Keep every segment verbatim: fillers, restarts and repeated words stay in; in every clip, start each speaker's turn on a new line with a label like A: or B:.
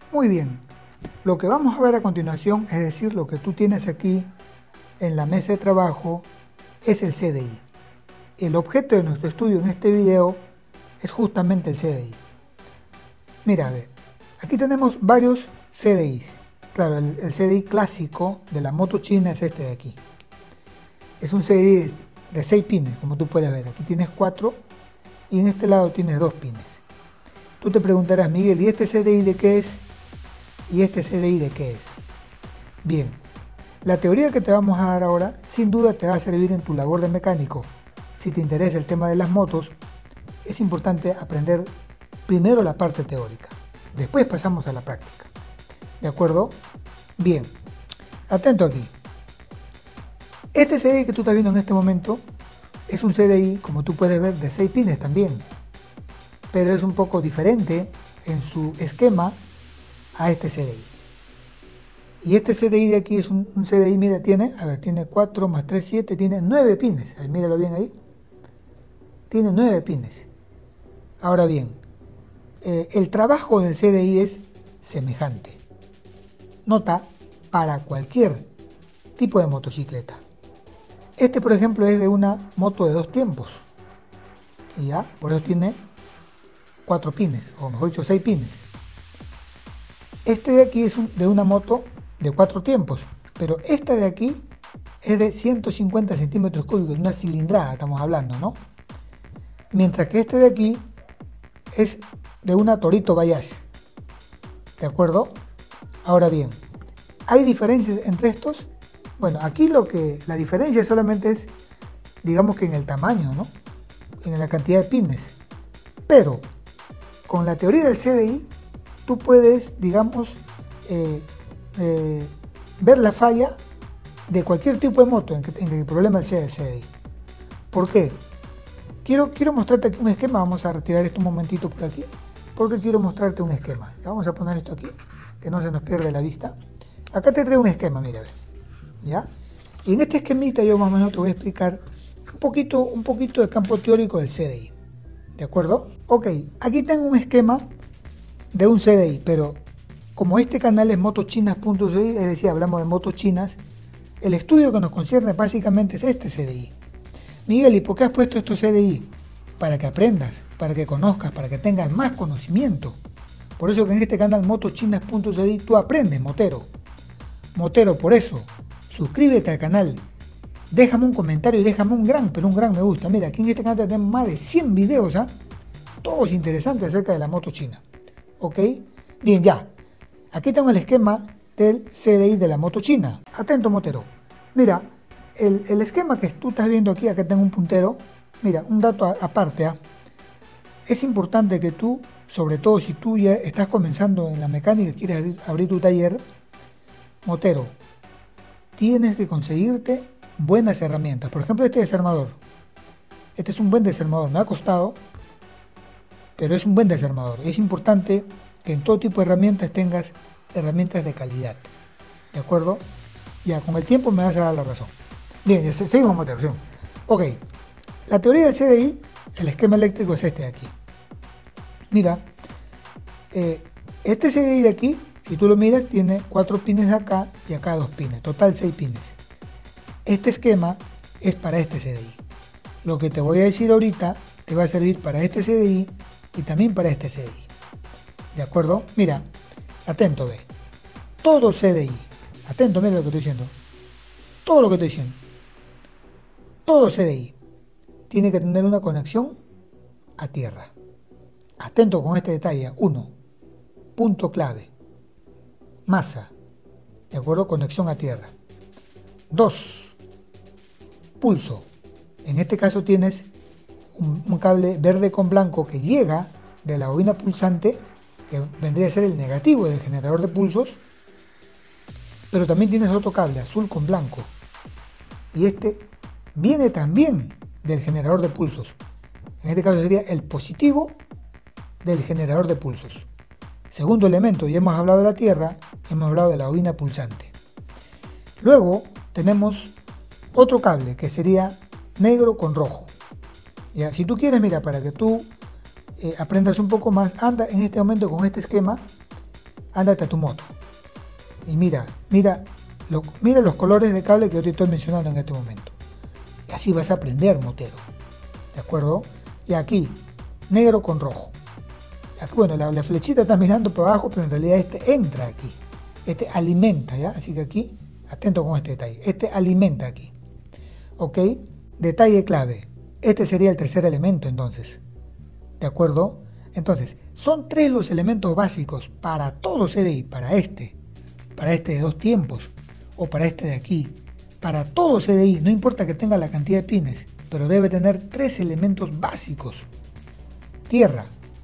A: Muy bien, lo que vamos a ver a continuación, es decir, lo que tú tienes aquí en la mesa de trabajo, es el C D I. El objeto de nuestro estudio en este video es justamente el C D I. Mira, a ver, aquí tenemos varios C D Is. Claro, el, el C D I clásico de la moto china es este de aquí. Es un C D I de seis pines, como tú puedes ver. Aquí tienes cuatro y en este lado tienes dos pines. Tú te preguntarás, Miguel, ¿y este C D I de qué es? ¿Y este C D I de qué es? Bien, la teoría que te vamos a dar ahora sin duda te va a servir en tu labor de mecánico. Si te interesa el tema de las motos, es importante aprender primero la parte teórica. Después pasamos a la práctica. ¿De acuerdo? Bien, atento aquí. Este C D I que tú estás viendo en este momento es un C D I, como tú puedes ver, de seis pines también. Pero es un poco diferente en su esquema a este C D I. Y este C D I de aquí es un, un C D I, mira, tiene, a ver, tiene cuatro más tres, siete, tiene nueve pines. Ahí, míralo bien ahí. Tiene nueve pines. Ahora bien, eh, el trabajo del C D I es semejante. Nota, para cualquier tipo de motocicleta. Este, por ejemplo, es de una moto de dos tiempos. Y ya, por eso tiene cuatro pines, o mejor dicho, seis pines. Este de aquí es un, de una moto de cuatro tiempos, pero esta de aquí es de ciento cincuenta centímetros cúbicos, una cilindrada estamos hablando, ¿no? Mientras que este de aquí es de una Torito Bayas. ¿De acuerdo? Ahora bien, ¿hay diferencias entre estos? Bueno, aquí lo que la diferencia solamente es, digamos que en el tamaño, ¿no? En la cantidad de pines. Pero con la teoría del C D I, tú puedes, digamos, eh, eh, ver la falla de cualquier tipo de moto en que, en que el problema sea el C D I. ¿Por qué? Quiero, quiero mostrarte aquí un esquema. Vamos a retirar esto un momentito por aquí, porque quiero mostrarte un esquema. Vamos a poner esto aquí, que no se nos pierda la vista. Acá te traigo un esquema, mira, a ver. ¿Ya? Y en este esquemita yo más o menos te voy a explicar un poquito, un poquito del campo teórico del C D I. ¿De acuerdo? Ok, aquí tengo un esquema de un C D I, pero como este canal es motochinas punto c i, es decir, hablamos de motos chinas, el estudio que nos concierne básicamente es este C D I. Miguel, ¿y por qué has puesto estos C D I? Para que aprendas, para que conozcas, para que tengas más conocimiento. Por eso que en este canal motochinas punto c i tú aprendes, motero. Motero, por eso, suscríbete al canal, déjame un comentario y déjame un gran, pero un gran me gusta. Mira, aquí en este canal tenemos más de cien videos, ¿ah? Todos interesantes acerca de la moto china. ¿Ok? Bien, ya. Aquí tengo el esquema del C D I de la moto china. Atento, motero. Mira, el, el esquema que tú estás viendo aquí, acá tengo un puntero. Mira, un dato a, aparte, ¿ah? Es importante que tú, sobre todo si tú ya estás comenzando en la mecánica y quieres abrir, abrir tu taller, motero, tienes que conseguirte buenas herramientas. Por ejemplo, este desarmador. Este es un buen desarmador. Me ha costado, pero es un buen desarmador. Es importante que en todo tipo de herramientas tengas herramientas de calidad. ¿De acuerdo? Ya, con el tiempo me vas a dar la razón. Bien, ya seguimos, motero. Seguimos. Ok. La teoría del C D I, el esquema eléctrico es este de aquí. Mira, eh, este C D I de aquí, si tú lo miras, tiene cuatro pines de acá y acá dos pines. Total seis pines. Este esquema es para este C D I. Lo que te voy a decir ahorita te va a servir para este C D I y también para este C D I. ¿De acuerdo? Mira, atento, ve. Todo C D I, atento, mira lo que estoy diciendo. Todo lo que estoy diciendo. Todo C D I tiene que tener una conexión a tierra. Atento con este detalle. uno. Punto clave. Masa. ¿De acuerdo? Conexión a tierra. dos. Pulso. En este caso tienes un, un cable verde con blanco que llega de la bobina pulsante, que vendría a ser el negativo del generador de pulsos, pero también tienes otro cable azul con blanco, y este viene también del generador de pulsos. En este caso sería el positivo del generador de pulsos. Segundo elemento, ya hemos hablado de la tierra, hemos hablado de la bobina pulsante. Luego tenemos otro cable que sería negro con rojo. Ya, si tú quieres, mira, para que tú eh, aprendas un poco más, anda en este momento con este esquema ándate a tu moto. Y mira, mira, lo, mira los colores de cable que yo te estoy mencionando en este momento. Y así vas a aprender, motero. ¿De acuerdo? Y aquí, negro con rojo. Aquí, bueno, la, la flechita está mirando para abajo, pero en realidad este entra aquí. Este alimenta, ¿ya? Así que aquí, atento con este detalle. Este alimenta aquí. ¿Ok? Detalle clave. Este sería el tercer elemento, entonces. ¿De acuerdo? Entonces, son tres los elementos básicos para todo C D I, para este, para este de dos tiempos, o para este de aquí. Para todo C D I, no importa que tenga la cantidad de pines, pero debe tener tres elementos básicos. Tierra,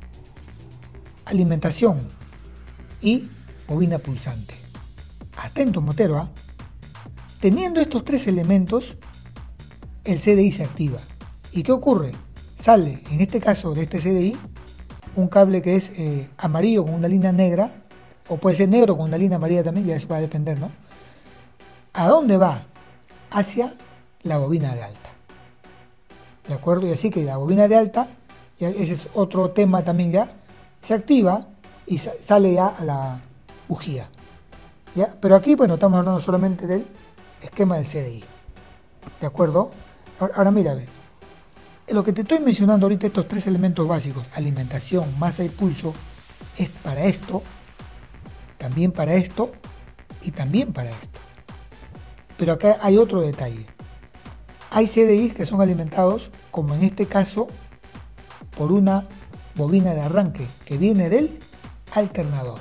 A: alimentación y bobina pulsante. Atento, motero, ¿eh? Teniendo estos tres elementos, el C D I se activa. ¿Y qué ocurre? Sale, en este caso de este C D I, un cable que es eh, amarillo con una línea negra, o puede ser negro con una línea amarilla también, ya eso va a depender, ¿no? ¿A dónde va? Hacia la bobina de alta. ¿De acuerdo? Y así que la bobina de alta, ya ese es otro tema también ya, se activa y sa sale ya a la bujía. ¿Ya? Pero aquí, bueno, estamos hablando solamente del esquema del C D I. ¿De acuerdo? Ahora, ahora mira, ve. Lo que te estoy mencionando ahorita, estos tres elementos básicos, alimentación, masa y pulso, es para esto, también para esto y también para esto. Pero acá hay otro detalle. Hay C D Is que son alimentados, como en este caso, por una bobina de arranque que viene del alternador.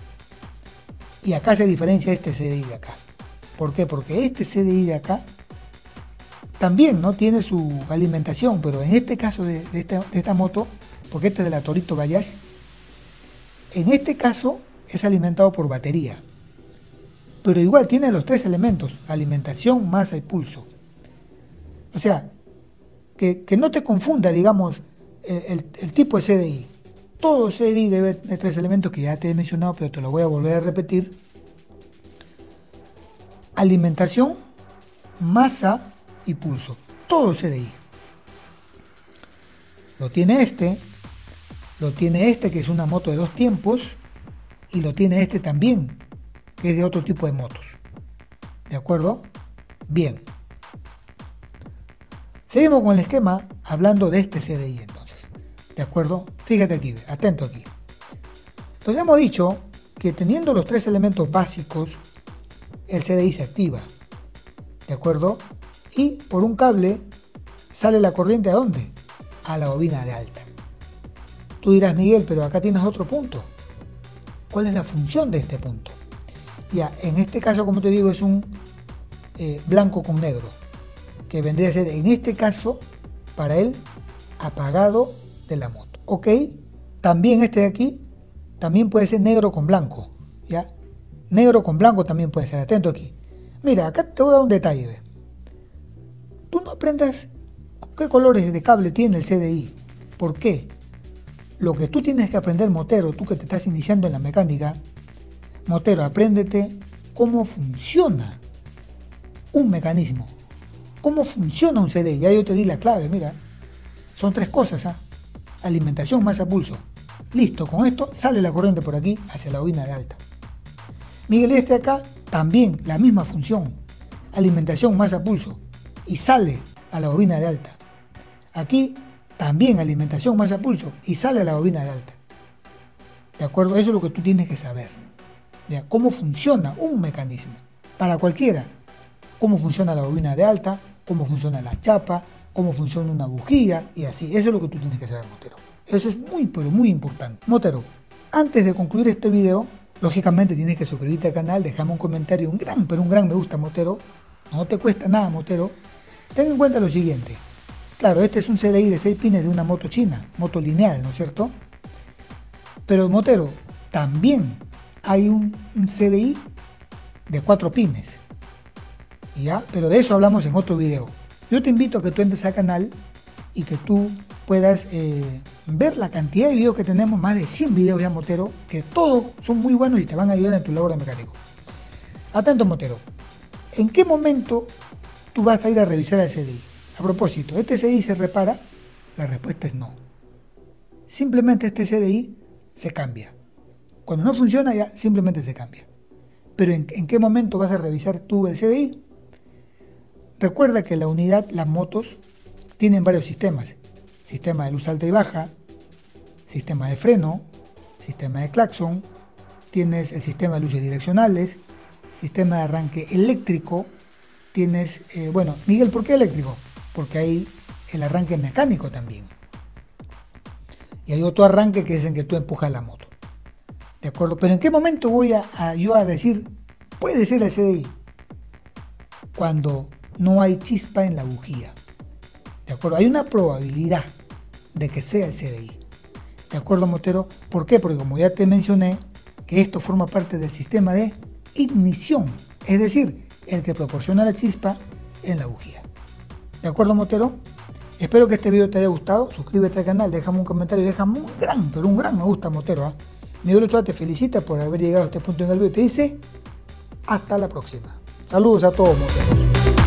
A: Y acá se diferencia este C D I de acá. ¿Por qué? Porque este C D I de acá también no tiene su alimentación, pero en este caso de, de, esta, de esta moto, porque este es de la Torito Bayash, en este caso es alimentado por batería. Pero igual tiene los tres elementos, alimentación, masa y pulso. O sea, que, que no te confunda, digamos, el, el, el tipo de C D I. Todo C D I debe tener tres elementos que ya te he mencionado, pero te lo voy a volver a repetir. Alimentación, masa y pulso. Todo C D I. Lo tiene este, lo tiene este que es una moto de dos tiempos, y lo tiene este también, que es de otro tipo de motos. ¿De acuerdo? Bien. Seguimos con el esquema hablando de este C D I entonces. ¿De acuerdo? Fíjate aquí, atento aquí. Entonces hemos dicho que teniendo los tres elementos básicos, el C D I se activa. ¿De acuerdo? Y por un cable sale la corriente ¿a dónde? A la bobina de alta. Tú dirás, Miguel, pero acá tienes otro punto. ¿Cuál es la función de este punto? Ya, en este caso, como te digo, es un eh, blanco con negro, que vendría a ser, en este caso, para el apagado de la moto. Ok, también este de aquí, también puede ser negro con blanco, ¿ya? Negro con blanco también puede ser, atento aquí. Mira, acá te voy a dar un detalle, ¿ve? Tú no aprendas qué colores de cable tiene el C D I. ¿Por qué? Lo que tú tienes que aprender, motero, tú que te estás iniciando en la mecánica, motero, apréndete cómo funciona un mecanismo. ¿Cómo funciona un C D I? Ya yo te di la clave, mira. Son tres cosas, ¿ah? Alimentación, masa, pulso. Listo, con esto sale la corriente por aquí hacia la bobina de alta. Miguel, este acá, también la misma función. Alimentación, masa, pulso. Y sale a la bobina de alta. Aquí, también alimentación, masa, pulso. Y sale a la bobina de alta. ¿De acuerdo? Eso es lo que tú tienes que saber. ¿Ya? Cómo funciona un mecanismo. Para cualquiera. Cómo funciona la bobina de alta, cómo funciona la chapa, cómo funciona una bujía y así. Eso es lo que tú tienes que saber, motero. Eso es muy, pero muy importante. Motero, antes de concluir este video, lógicamente tienes que suscribirte al canal, dejarme un comentario, un gran, pero un gran me gusta, motero. No te cuesta nada, motero. Ten en cuenta lo siguiente. Claro, este es un C D I de seis pines de una moto china, moto lineal, ¿no es cierto? Pero, motero, también hay un, un C D I de cuatro pines. ¿Ya? Pero de eso hablamos en otro video. Yo te invito a que tú entres al canal y que tú puedas eh, ver la cantidad de videos que tenemos, más de cien videos ya, motero, que todos son muy buenos y te van a ayudar en tu labor de mecánico. Atento, motero. ¿En qué momento tú vas a ir a revisar el C D I? A propósito, ¿este C D I se repara? La respuesta es no. Simplemente este C D I se cambia. Cuando no funciona ya simplemente se cambia. Pero ¿en, en qué momento vas a revisar tú el C D I? Recuerda que la unidad, las motos, tienen varios sistemas. Sistema de luz alta y baja, sistema de freno, sistema de claxon, tienes el sistema de luces direccionales, sistema de arranque eléctrico, tienes, eh, bueno, Miguel, ¿por qué eléctrico? Porque hay el arranque mecánico también. Y hay otro arranque que es en que tú empujas la moto. ¿De acuerdo? Pero ¿en qué momento voy a, a yo a decir, puede ser el C D I? Cuando no hay chispa en la bujía. ¿De acuerdo? Hay una probabilidad de que sea el C D I. ¿De acuerdo, motero? ¿Por qué? Porque como ya te mencioné, que esto forma parte del sistema de ignición. Es decir, el que proporciona la chispa en la bujía. ¿De acuerdo, motero? Espero que este video te haya gustado. Suscríbete al canal, déjame un comentario y déjame un gran, pero un gran me gusta, motero. ¿eh? Miguel Ochoa te felicita por haber llegado a este punto en el video y te dice hasta la próxima. Saludos a todos, moteros.